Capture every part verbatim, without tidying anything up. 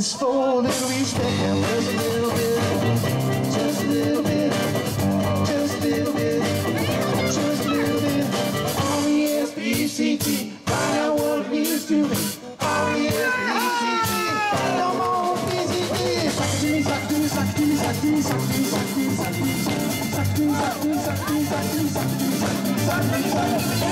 Just for a little respect, just a little bit, just a little bit, just a little bit, just a little bit. R E S P C T, find out what it means to me. R E S P C T, find out more busy days. Suck to me, suck to me, suck to me, suck to me, suck to me, suck to me, suck to me, suck to me, suck to me, suck to me, suck to me, suck to me, suck to me, suck to me, suck to me.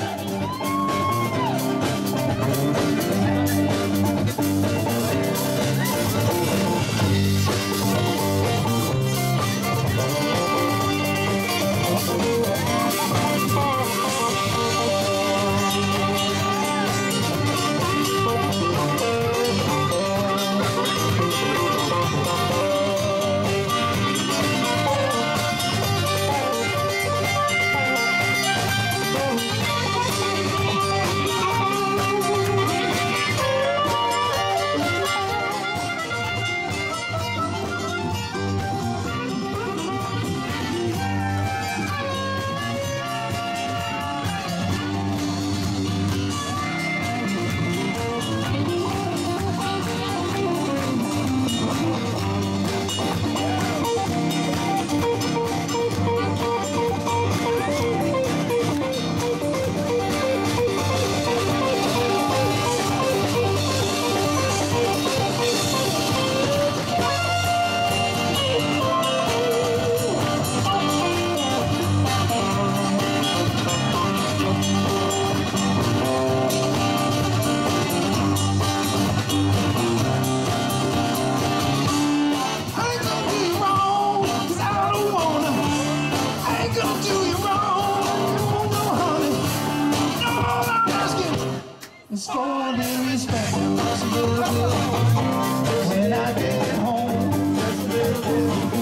It's for the respect, just a little bit. When I get home, just a little bit.